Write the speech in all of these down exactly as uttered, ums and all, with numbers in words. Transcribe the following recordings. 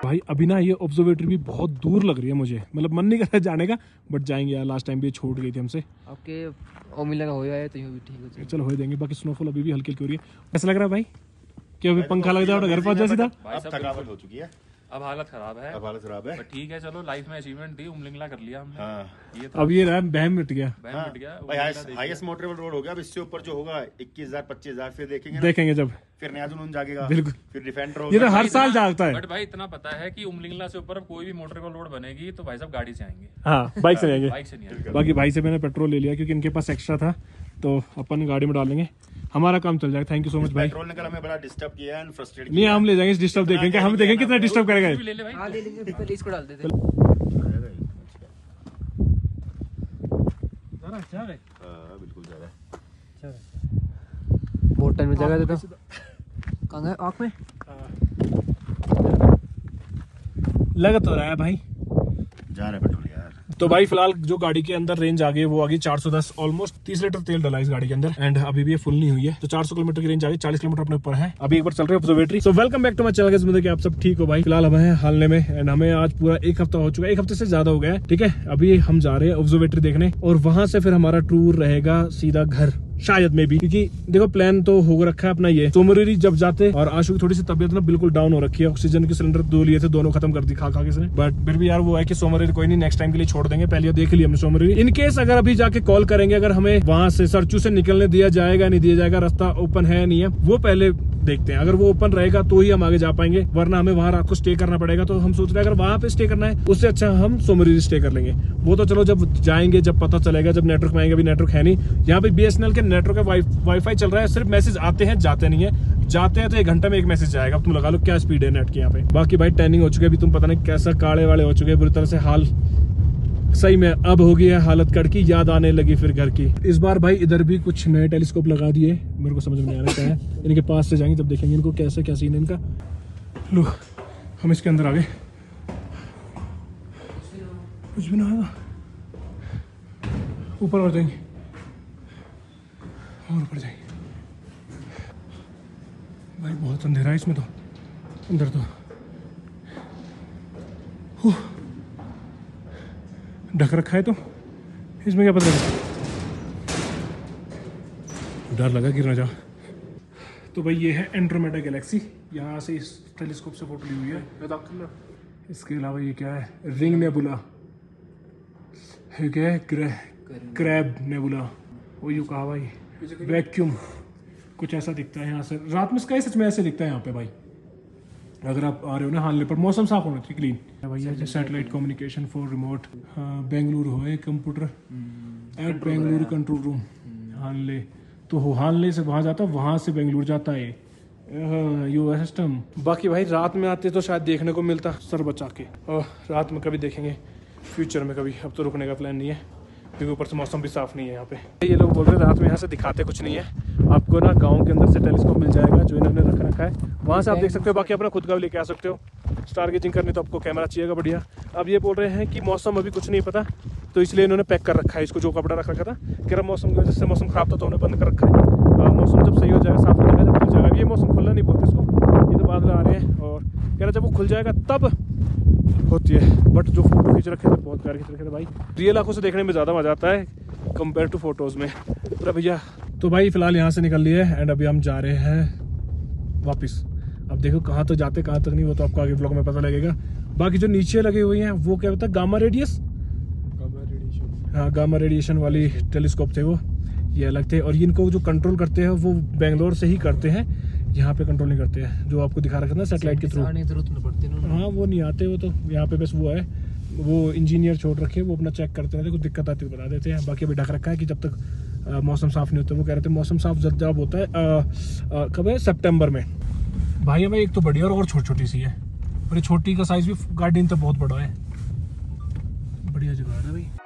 भाई अभी ना ये ऑब्जर्वेटरी भी बहुत दूर लग रही है मुझे, मतलब मन नहीं कर रहा जाने का, बट जाएंगे यार। लास्ट टाइम भी छोड़ गई थी हमसे। आपके ओमिला का हो गया है तो भी ठीक हो जाएगा। चलो हो देंगे। बाकी स्नोफॉल अभी भी हल्की हल्की हो रही है। ऐसा लग रहा है भाई कि अभी पंखा लग जाओ घर पहुंच जाओ सीधा। अब थकावट हो चुकी है, अब हालत खराब है, अब हालत खराब है। ठीक है चलो, लाइफ में अचीवमेंट थी, उमलिंगला कर लिया हमने। हाँ। ये अब ये रहा बहम मिट गया, बहम मिट गया भाई। हाईएस्ट मोटरेबल रोड हो गया। अब इससे ऊपर जो होगा इक्कीस हजार पच्चीस हजार फिर देखेंगे देखेंगे जब फिर नया जुनून जागेगा। बिल्कुल। फिर डिफेंडर ये तो हर साल जागता है। बट भाई इतना पता है कि उमलिंगला से ऊपर कोई भी मोटरेबल रोड बनेगी तो भाई साहब गाड़ी से आएंगे। हाँ बाइक से आएंगे। बाइक से नहीं आएंगे। बाकी भाई से मैंने पेट्रोल ले लिया क्योंकि इनके पास एक्स्ट्रा था, तो अपन गाड़ी में डालेंगे, हमारा काम चल जाएगा। थैंक यू सो मच भाई। पेट्रोल ने कल हमें बड़ा डिस्टर्ब किया है, फ्रस्ट्रेट नहीं हम ले जाएंगे, डिस्टर्ब देखेंगे, हम देखेंगे कितना डिस्टर्ब करेगा। ले ले भाई। हाँ ले लेंगे, पहले इसको डाल देते। बिल्कुल जा रहा है। बहुत टाइम में जगह देता हूँ। कहाँ है आँख में? लग तो रहा है भाई, जा रहा है पेट्रोल यार। तो भाई फिलहाल जो गाड़ी के अंदर रेंज आ गई वो आ गई चार सौ दस, ऑलमोस्ट तीस लीटर तेल डाला इस गाड़ी के अंदर, एंड अभी भी ये फुल नहीं हुई है। तो चार सौ किलोमीटर की रेंज आ गई, चालीस किलोमीटर अपने ऊपर है। अभी एक बार चल रही है observatory. So welcome back to my channel guys, कि आप सब ठीक हो भाई। फिलहाल हम हैं हालने में, एंड हमें आज पूरा एक हफ्ता हो चुका है, एक हफ्ते से ज्यादा हो गया है। ठीक है, अभी हम जा रहे हैं ऑब्जर्वेटरी देखने, और वहां से फिर हमारा टूर रहेगा सीधा घर, शायद में भी, क्योंकि देखो प्लान तो हो रखा है अपना ये सोमवारी जब जाते। और आशु की थोड़ी सी तबियत ना बिल्कुल डाउन हो रखी है, ऑक्सीजन के सिलेंडर दो लिए थे, दोनों खत्म कर दी खा खा के से। बट फिर भी यार वो है कि सोमवारी कोई नहीं, नेक्स्ट टाइम के लिए छोड़ देंगे, पहले देख लिया हमने सोमवारी। इन केस अगर अभी जाके कॉल करेंगे, अगर हमें वहां से सरचू से निकलने दिया जाएगा नहीं दिया जाएगा, रास्ता ओपन है नहीं है, वो पहले देखते हैं। अगर वो ओपन रहेगा तो ही हम आगे जा पाएंगे, वरना हमें वहां रात को स्टे करना पड़ेगा। तो हम सोच रहे हैं अगर वहां पे स्टे करना है उससे अच्छा हम सोमवारी स्टे कर लेंगे। वो तो चलो जब जाएंगे जब पता चलेगा, जब नेटवर्क में आएंगे। अभी नेटवर्क है नहीं यहाँ पे, बीएसएनएल के नेटवर्क है, वाईफाई चल रहा है, सिर्फ मैसेज आते हैं जाते नहीं है। जाते हैं तो एक घंटे में एक मैसेज आएगा। तुम लगा लो क्या स्पीड है नेट की यहाँ पे। बाकी भाई टैनिंग हो चुकी है, अभी तुम पता नहीं कैसा काले वाले हो चुके हैं बुरी तरह से। हाल सही में अब हो गई है हालत कड़की, याद आने लगी फिर घर की। इस बार भाई इधर भी कुछ नए टेलीस्कोप लगा दिए, मेरे को समझ में आ रहा है। इनके पास से जाएंगे तब देखेंगे इनको कैसे क्या सीन है इनका। लो हम इसके अंदर आ गए, कुछ भी ना आएगा। ऊपर और जाएंगे और ऊपर जाएंगे। भाई बहुत अंधेरा है इसमें तो, अंदर तो ढक रखा है, तो इसमें क्या पता लगा, डर लगा गिर ना जा। तो भाई ये है एंड्रोमेडा गैलेक्सी, यहाँ से इस टेलीस्कोप से फोटो ली हुई है। इसके अलावा ये क्या है, रिंग नेबुला है, क्या है, क्रैब नेबुला, वो यूँ कहा भाई, वैक्यूम कुछ ऐसा दिखता है यहाँ से। रात में स्काई सच में ऐसे दिखता है यहाँ पे भाई, अगर आप आ रहे हो ना हालने पर। मौसम साफ होना चाहिए, क्लीन भैया। जो satellite communication for remote, Bengaluru है computer at Bengaluru control room Hanle. तो हो हानले से वहाँ जाता, वहाँ से बेंगलुरु जाता है यू सिस्टम। बाकी भाई रात में आते तो शायद देखने को मिलता सर बचा के, और रात में कभी देखेंगे फ्यूचर में कभी। अब तो रुकने का प्लान नहीं है क्योंकि ऊपर से मौसम भी साफ नहीं है यहाँ पे। ये लोग बोल रहे हैं रात में यहाँ से दिखाते कुछ नहीं है, आपको ना गांव के अंदर से टेलीस्कोप मिल जाएगा जो इन्होंने रख रखा है, वहाँ से आप देख सकते हो। बाकी अपना खुद का भी लेके आ सकते हो। स्टार गेजिंग करनी तो आपको कैमरा चाहिएगा बढ़िया। अब ये बोल रहे हैं कि मौसम अभी कुछ नहीं पता, तो इसलिए इन्होंने पैक कर रखा है इसको, जो कपड़ा रख रखा था। कह रहा मौसम की वजह से मौसम खराब था तो उन्होंने बंद कर रखा है। मौसम जब सही हो जाएगा, साफ हो जाएगा, जब खुल जाएगा, ये मौसम खुलना नहीं बोलते इसको, ये तो बादल आ रहे हैं। और कह रहा जब वो खुल जाएगा तब होती है। बट जो फोटो खींच रखे थे बहुत प्यार खींच रखे थे भाई, रियल आंखों से देखने में ज़्यादा मजा आता है कंपेयर टू फोटोज़ में। पूरा भैया तो भाई फिलहाल यहाँ से निकल लिए एंड अभी हम जा रहे हैं वापस। अब देखो कहाँ तक जाते कहाँ तक नहीं, वो तो आपको आगे ब्लॉग में पता लगेगा। बाकी जो नीचे लगे हुए हैं वो क्या होता है, गामा रेडियस, गामा रेडिएशन, हाँ गामा रेडिएशन वाली टेलीस्कोप थे वो, ये अलग थे। और इनको जो कंट्रोल करते हैं वो बेंगलोर से ही करते हैं, यहाँ पे कंट्रोल नहीं करते हैं। जो आपको दिखा रखा था ना सैटेलाइट के थ्रू, हाँ वो नहीं आते वो तो, यहाँ पे बस वो है, वो इंजीनियर छोड़ रखे, वो अपना चेक करते रहते, कुछ दिक्कत आती है बता देते हैं। बाकी अभी ढक रखा है कि जब तक आ, मौसम साफ नहीं होता। वो कह रहे थे मौसम साफ जब होता है कब है, सितंबर में। भाई हमें एक तो बड़ी और, और छोटी छोटी सी है, बड़ी छोटी का साइज भी गार्डन तो बहुत बड़ा है, बढ़िया जगह है भाई।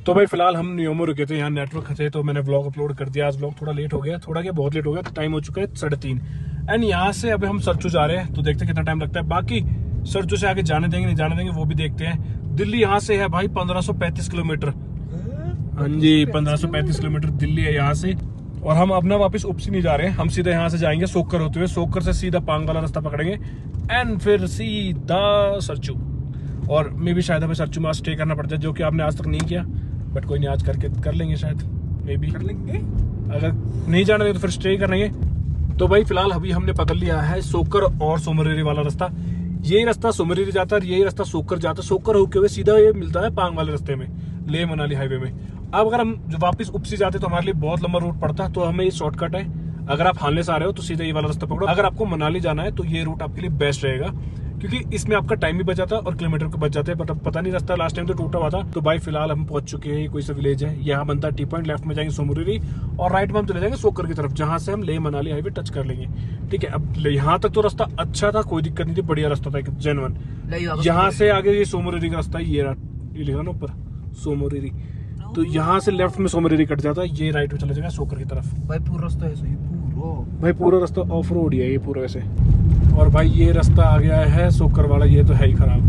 तो भाई फिलहाल हम नियोमो रुके थे, यहाँ नेटवर्क थे तो मैंने व्लॉग अपलोड कर दिया। आज व्लॉग थोड़ा लेट हो गया, थोड़ा क्या बहुत लेट हो गया, टाइम हो चुका है साढ़े तीन। एंड यहाँ से अभी हम सरचू जा रहे हैं, तो देखते हैं कितना टाइम लगता है। बाकी सरचू से आगे जाने देंगे नहीं जाने देंगे वो भी देखते हैं। दिल्ली यहाँ से है भाई पंद्रह सौ पैंतीस किलोमीटर। हाँ जी, पंद्रह सौ पैंतीस किलोमीटर दिल्ली है यहाँ से। और हम अपना वापस उपसी नहीं जा रहे हैं, हम सीधा यहाँ से जाएंगे सोकर होते हुए, सोकर से सीधा पांग वाला रास्ता पकड़ेंगे एंड फिर सीधा सरचू। और मे भी शायद हमें सरचू में स्टे करना पड़ जाए, जो कि आपने आज तक नहीं किया, बट कोई नहीं, आज करके कर लेंगे शायद, मे बी कर लेंगे। अगर नहीं जाना देंगे तो फिर स्टे कर लेंगे। तो भाई फिलहाल अभी हमने पकड़ लिया है सोकर और सोमरेरी वाला रास्ता। यही रास्ता सोमरेरी जाता है, यही रास्ता सोकर जाता है। सोकर होके हुए सीधा ये मिलता है पांग वाले रास्ते में, लेह मनाली हाईवे में। अब अगर हम जो वापस उपसी जाते तो हमारे लिए बहुत लंबा रूट पड़ता है, तो हमें ये शॉर्टकट है। अगर आप हानले से आ रहे हो तो सीधा ये वाला रास्ता पकड़ो। अगर आपको मनाली जाना है तो ये रूट आपके लिए बेस्ट रहेगा, क्योंकि इसमें आपका टाइम भी बच जाता है और किलोमीटर को बच जाते हैं। बट अब पता नहीं, रास्ता लास्ट टाइम तो टूटा हुआ था। तो भाई फिलहाल हम पहुंच चुके हैं, कोई सा विलेज है यहाँ बनता है टी पॉइंट। लेफ्ट में जाएंगे सोमरेरी और राइट में हम चले जाएंगे सोकर की तरफ, जहां से हम लेह मनाली हाईवे टच कर लेंगे। ठीक है, अब यहाँ तक तो रास्ता अच्छा था, कोई दिक्कत नहीं थी, बढ़िया रास्ता था जेन्युइन। यहाँ से आगे ये सोमरेरी का रास्ता है, ये ये लिखा ना ऊपर सोमरेरी, तो यहाँ से लेफ्ट में सोमरेरी कट जाता है, ये राइट में चले जाएगा सोकर की तरफ। भाई पूरा रास्ता है सही, पूरा भाई पूरा रास्ता ऑफ रोड ही है ये पूरा वैसे। और भाई ये रास्ता आ गया है सोकर वाला, ये तो है ही खराब,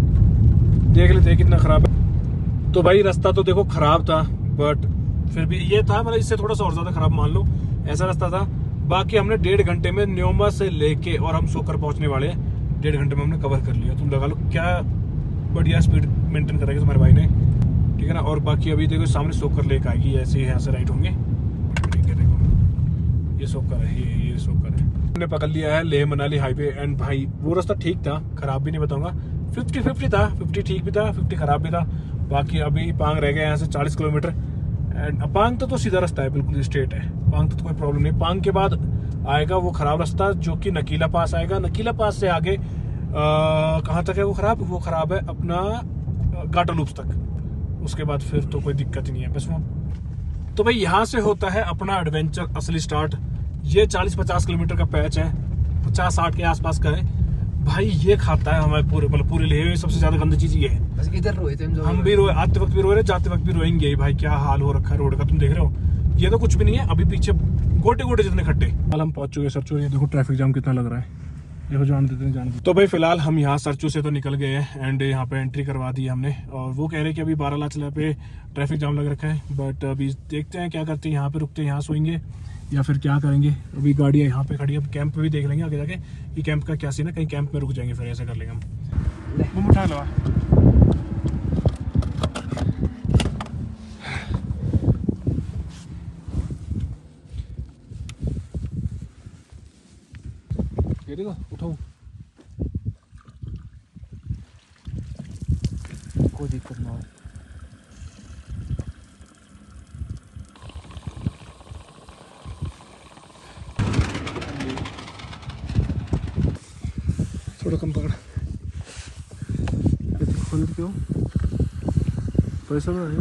देख लेते हैं कितना खराब है। तो भाई रास्ता तो देखो खराब था, बट फिर भी ये था, मतलब इससे थोड़ा सा और ज्यादा खराब मान लो, ऐसा रास्ता था। बाकी हमने डेढ़ घंटे में न्योमा से लेके और हम सोकर पहुंचने वाले हैं, डेढ़ घंटे में हमने कवर कर लिया। तुम लगा लो क्या बढ़िया स्पीड मेंटेन करेगा तुम्हारे भाई ने, ठीक है ना। और बाकी अभी देखो सामने सोकर लेक आएगी, ऐसे यहाँ से राइट होंगे, ठीक है देखो ये सोकर है, ये ये सोकर है। हमने पकड़ लिया है लेह मनाली हाईवे। एंड भाई वो रास्ता ठीक था, खराब भी नहीं बताऊंगा, फिफ्टी फिफ्टी था, फिफ्टी ठीक भी था, फिफ्टी खराब भी था। बाकी अभी पांग रह गया यहाँ से चालीस किलोमीटर। एंड पांग तो, तो सीधा रास्ता है, बिल्कुल स्ट्रेट है। पांग तो, तो कोई प्रॉब्लम नहीं। पांग के बाद आएगा वो खराब रास्ता जो कि नकीला पास आएगा। नकीला पास से आगे कहाँ तक है वो खराब? वो खराब है अपना गाटालूप्स तक। उसके बाद फिर तो कोई दिक्कत ही नहीं है बस वो। तो भाई यहाँ से होता है अपना एडवेंचर असली स्टार्ट। ये चालीस पचास किलोमीटर का पैच है, पचास साठ के आसपास का है भाई। ये खाता है हमारे पूरे मतलब पूरे लेह में सबसे ज्यादा गंदी चीज ये है। बस इधर रोए थे हम, हम भी रोए, आते वक्त भी रोए रहे, जाते वक्त भी रोएंगे भाई। क्या हाल हो रखा है रोड का, तुम देख रहे हो। ये तो कुछ भी नहीं है, अभी पीछे गोटे गोटे जितने खड्डे। कल हम पहुंच चुके सरचू। ये देखो ट्रैफिक जाम कितना लग रहा है, देखो जान देते हैं जान देते। तो भाई फिलहाल हम यहाँ सरचू से तो निकल गए हैं एंड यहाँ पे एंट्री करवा दी हमने। और वो कह रहे हैं कि अभी बारालाचला पे ट्रैफिक जाम लग रखा है, बट अभी देखते हैं क्या करते हैं। यहाँ पे रुकते हैं, यहाँ सोएंगे या फिर क्या करेंगे। अभी गाड़ियाँ यहाँ पे खड़ी है, अब कैंप भी देख लेंगे आगे जाके कि कैंप का क्या सीन है। कहीं कैंप में रुक जाएंगे, फिर ऐसा कर लेंगे हम। वो उठा लो, ये देखो उठाओ, कोई दिक्कत ना हो। थोड़ा कम पकड़, खोल क्यों पैसा ना।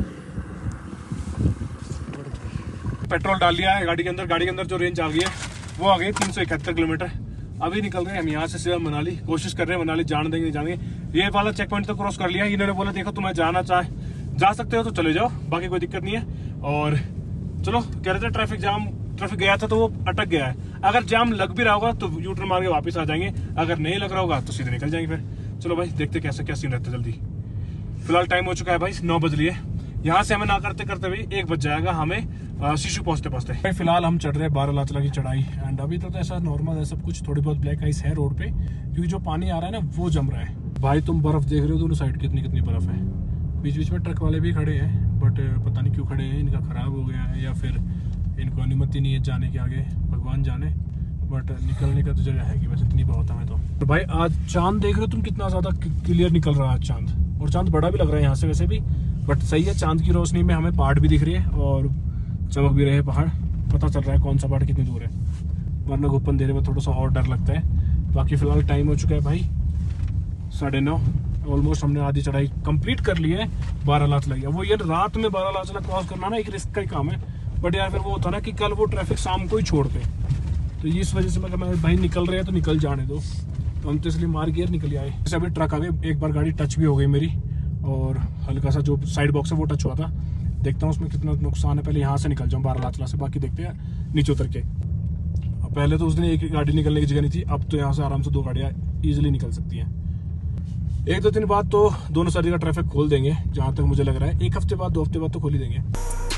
पेट्रोल डाल लिया है गाड़ी के अंदर। गाड़ी के अंदर जो रेंज आ गई है वो आ गई तीन सौ इकहत्तर किलोमीटर। अभी निकल रहे हैं हम यहाँ से सीधा मनाली। कोशिश कर रहे हैं मनाली जान देंगे नहीं जानेंगे। ये वाला चेक पॉइंट तो क्रॉस कर लिया। इन्होंने बोला देखो तुम्हें जाना चाहे जा सकते हो तो चले जाओ, बाकी कोई दिक्कत नहीं है। और चलो कह रहे थे ट्रैफिक जाम, ट्रैफिक गया था तो वो अटक गया है। अगर जाम लग भी रहा होगा तो यू टर्न मार के वापस आ जाएंगे, अगर नहीं लग रहा होगा तो सीधे निकल जाएंगे फिर। चलो भाई देखते कैसे क्या सीन रहता है जल्दी। फिलहाल टाइम हो चुका है भाई, नौ बज लिए। यहाँ से हमें ना करते करते भाई एक बज जाएगा हमें शिशु पहुंचते पहुंचते। भाई फिलहाल हम चढ़ रहे हैं बारालाचला की चढ़ाई। एंड अभी तो, तो ऐसा नॉर्मल है सब कुछ, थोड़ी बहुत ब्लैक आइस है रोड पे, क्योंकि जो पानी आ रहा है ना वो जम रहा है। भाई तुम बर्फ देख रहे हो दोनों साइड, कितनी कितनी बर्फ है। बीच बीच में ट्रक वाले भी खड़े हैं, बट पता नहीं क्यों खड़े हैं, इनका खराब हो गया है या फिर इनको अनुमति नहीं है जाने के आगे, भगवान जाने। बट निकलने का तो जगह है कि बस इतनी बहुत हमें तो। तो भाई आज चांद देख रहे हो तुम, कितना ज्यादा क्लियर निकल रहा है आज चांद। और चांद बड़ा भी लग रहा है यहाँ से वैसे भी, बट सही है। चांद की रोशनी में हमें पहाड़ भी दिख रही है और चमक भी रहे हैं पहाड़। पता चल रहा है कौन सा पहाड़ कितनी दूर है, वरना घुप्पन अंधेरे में थोड़ा सा और डर लगता है। बाकी फिलहाल टाइम हो चुका है भाई साढ़े नौ। ऑलमोस्ट हमने आधी चढ़ाई कंप्लीट कर ली है बारालाचला। वो ये रात में बारालाचला क्रॉस करना ना एक रिस्क का ही काम है, बट यार फिर वो होता ना कि कल वो ट्रैफिक शाम को ही छोड़ दे, तो इस वजह से मैं भाई निकल रहे हैं तो निकल जाने दो। तो हम तो इसलिए मार गियर निकल आए। जैसे अभी ट्रक आ गए, एक बार गाड़ी टच भी हो गई मेरी और हल्का सा जो साइड बॉक्स है वो टच हुआ था। देखता हूँ उसमें कितना नुकसान है। पहले यहाँ से निकल जाऊँ बारालाचला से, बाकी देखते हैं नीचे उतर के। पहले तो उस दिन एक गाड़ी निकलने की जगह नहीं थी, अब तो यहाँ से आराम से दो गाड़ियाँ ईजिली निकल सकती हैं। एक दो दिन बाद तो दोनों साइड का ट्रैफिक खोल देंगे, जहाँ तक मुझे लग रहा है एक हफ्ते बाद दो हफ्ते बाद तो खोल ही देंगे।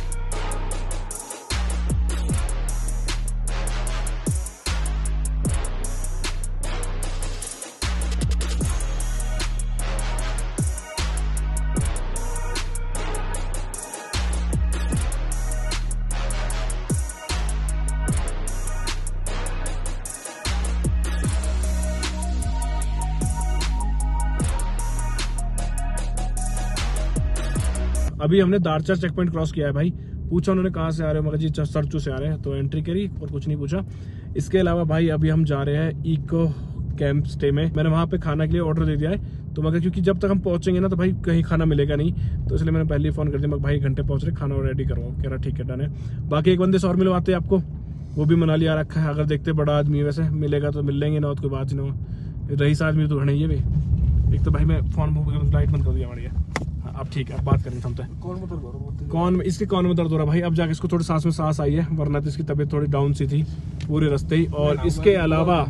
अभी हमने दारचा चेक पॉइंट क्रॉस किया है भाई। पूछा उन्होंने कहाँ से आ रहे हो, मगर जी सरचू से आ रहे हैं, तो एंट्री करी और कुछ नहीं पूछा। इसके अलावा भाई अभी हम जा रहे हैं इको कैंप स्टे में। मैंने वहाँ पे खाना के लिए ऑर्डर दे दिया है, तो मगर क्योंकि जब तक हम पहुंचेंगे ना तो भाई कहीं खाना मिलेगा नहीं, तो इसलिए मैंने पहले ही फोन कर दिया, मगर भाई घंटे पहुंच रहे, खाना रेडी करवाओ। कह रहा ठीक है डन है। बाकी एक बंदे से और मिलवाते हैं आपको, वो भी मनाली आ रखा है। अगर देखते बड़ा आदमी वैसे मिलेगा तो मिल लेंगे, ना तो कोई बात नहीं। रईस आदमी तो घने ही है भाई। एक तो भाई मैं फोन लाइट बंद कर दिया हमारी। अब ठीक है, अब बात करेंगे थमते हैं। कौन में दर्द हो रहा है? कौन इसके कौन में दर्द हो रहा है भाई? अब जाके इसको थोड़ी सांस में सांस आई है, वरना तो इसकी तबीयत थोड़ी डाउन सी थी पूरे रास्ते ही। और इसके अलावा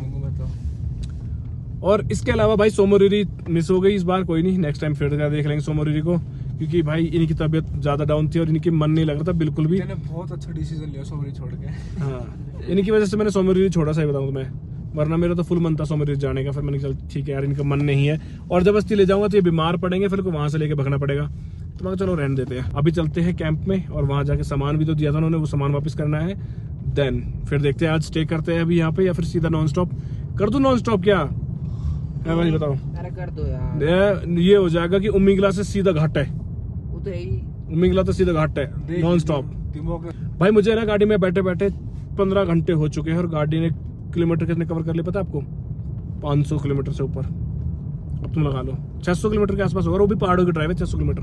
और इसके अलावा भाई सोमोरिरी मिस हो गई इस बार। कोई नहीं, नेक्स्ट टाइम फिर देख लेंगे सोमोरिरी को, क्योंकि भाई इनकी तबीयत ज्यादा डाउन थी और इनकी मन नहीं लग रहा था बिल्कुल भी। बहुत अच्छा डिसीजन लिया सोमोरिरी छोड़ के। हाँ, इनकी वजह से मैंने सोमोरिरी छोड़ा, सही बताऊं तुम्हें, वरना मेरा तो फुल मन था सोमोरिरी जाने का। फिर मैंने चल ठीक है यार, इनका मन नहीं है और जबरदस्ती ले जाऊंगा तो ये बीमार पड़ेंगे, फिर को वहां से लेके भगना पड़ेगा। तो मैं चलो रहने देते हैं। अभी चलते हैं कैंप में और वहां जाके सामान भी तो दिया था उन्होंने, वो सामान वापस करना है। देन फिर देखते हैं आज स्टे करते हैं अभी यहाँ पे या फिर सीधा नॉन स्टॉप कर दूं। नॉन स्टॉप क्या है भाई बताओ? अरे कर दो यार। ये हो जाएगा कि उम्मीगला से सीधा घाट है, वो तो यही उम्मीगला तो सीधा घाट है नॉन स्टॉप। भाई मुझे ना गाड़ी में बैठे बैठे पंद्रह घंटे हो चुके हैं और गाड़ी ने किलोमीटर कितने कवर कर लिए पता है आपको? पाँच सौ किलोमीटर से ऊपर। अब तुम लगा लो छह सौ किलोमीटर के आसपास होगा, वो भी पहाड़ों की ड्राइव है, छह सौ किलोमीटर।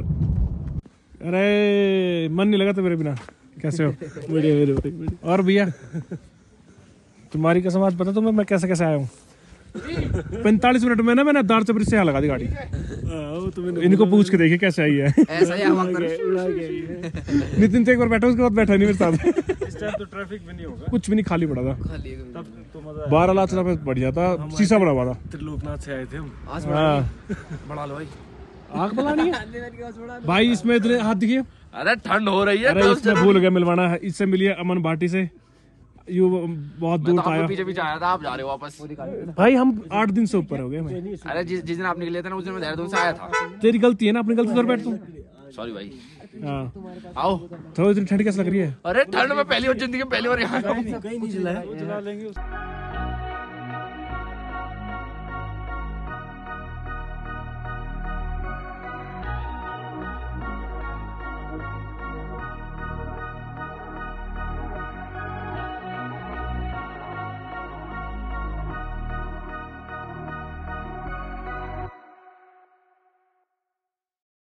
अरे मन नहीं लगा था मेरे बिना। कैसे हो? बढ़िया बढ़िया। और भैया तुम्हारी कसम आज पता तुम्हें मैं कैसे कैसे आया हूँ? पैंतालीस मिनट में ना मैंने दारचा ब्रिज से यहाँ लगा दी गाड़ी। इनको पूछ के देखिए कैसे आई है। ऐसा ही हवा कर। नितिन तो एक बार बैठा, उसके बाद बैठा नहीं मेरे साथ। इस टाइम तो ट्रैफिक भी नहीं होगा, कुछ भी नहीं, खाली पड़ा था। खाली है। तब तो मजा बारालाचला पे बढ़िया था, शीशा बना हुआ था। त्रिलोकनाथ से आए थे हम। हाँ, बढ़ा लो भाई। आग बढ़ानी है भाई इसमें। इधर हाथ दिखिए। अरे ठंड हो रही है। अरे इसमें भूल गया मिलवाना है, इससे मिलिए अमन भाटी से। यू बहुत दूर था, पीछे पीछे आया था, आप जा रहे हो वापस। भाई हम आठ दिन से ऊपर हो गए। मैं अरे जिस जिस दिन आप निकले थे ना उस दिन मैं देहरादून से आया था। तेरी गलती है ना, अपनी गलती पर बैठ तू। सॉरी भाई। हाँ आओ। थोड़ी इतनी ठंड कैसे लग रही है? अरे ठंड में पहली बार जिंदगी में पहली बार यहाँ कहीं नहीं जला है।